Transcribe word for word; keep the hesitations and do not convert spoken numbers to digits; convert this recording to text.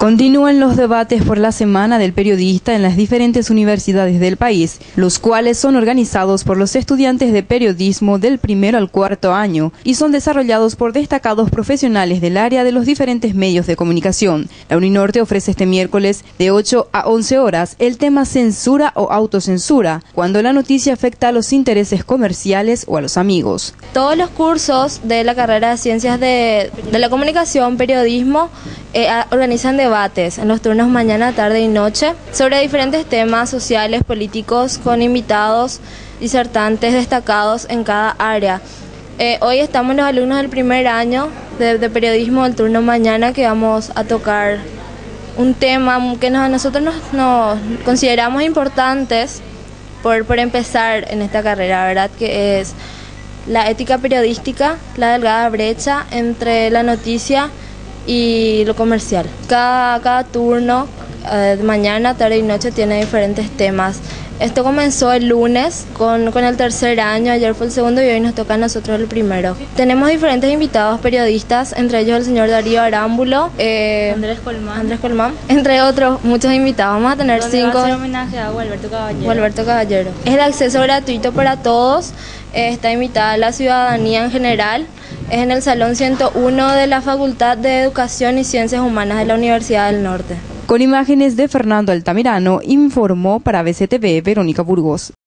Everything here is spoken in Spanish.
Continúan los debates por la Semana del Periodista en las diferentes universidades del país, los cuales son organizados por los estudiantes de periodismo del primero al cuarto año y son desarrollados por destacados profesionales del área de los diferentes medios de comunicación. La Uninorte ofrece este miércoles de ocho a once horas el tema censura o autocensura, cuando la noticia afecta a los intereses comerciales o a los amigos. Todos los cursos de la carrera de Ciencias de, de la Comunicación, Periodismo, eh, organizan debates en los turnos mañana, tarde y noche sobre diferentes temas sociales, políticos, con invitados disertantes destacados en cada área. Eh, hoy estamos los alumnos del primer año de, de periodismo del turno mañana, que vamos a tocar un tema que nos, nosotros nos, nos consideramos importantes por, por empezar en esta carrera, ¿verdad? Que es la ética periodística, la delgada brecha entre la noticia y lo comercial. Cada, cada turno, eh, mañana, tarde y noche, tiene diferentes temas. Esto comenzó el lunes con, con el tercer año, ayer fue el segundo y hoy nos toca a nosotros el primero. Tenemos diferentes invitados periodistas, entre ellos el señor Darío Arámbulo, eh, Andrés Colmán. Andrés Colmán, entre otros muchos invitados. Vamos a tener cinco. Va a hacer homenaje a Gualberto Caballero. Gualberto Caballero. Es el acceso gratuito para todos, eh, está invitada la ciudadanía en general. Es en el Salón ciento uno de la Facultad de Educación y Ciencias Humanas de la Universidad del Norte. Con imágenes de Fernando Altamirano, informó para B C T V Verónica Burgos.